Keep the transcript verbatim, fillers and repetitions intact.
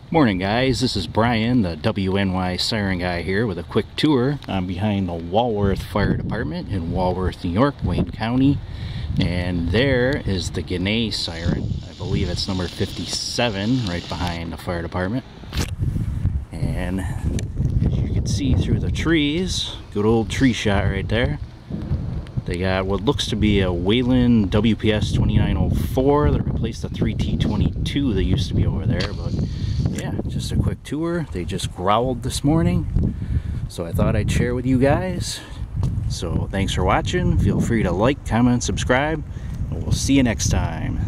Morning guys, this is Brian, the W N Y Siren Guy here with a quick tour. I'm behind the Walworth Fire Department in Walworth, New York, Wayne County. And there is the Guinea siren. I believe it's number fifty-seven right behind the fire department. And as you can see through the trees, good old tree shot right there. They got what looks to be a Whelen W P S twenty-nine oh four that replaced the three T twenty-two that used to be over there. But yeah, just a quick tour. They just growled this morning, so I thought I'd share with you guys. So thanks for watching. Feel free to like, comment, subscribe, and we'll see you next time.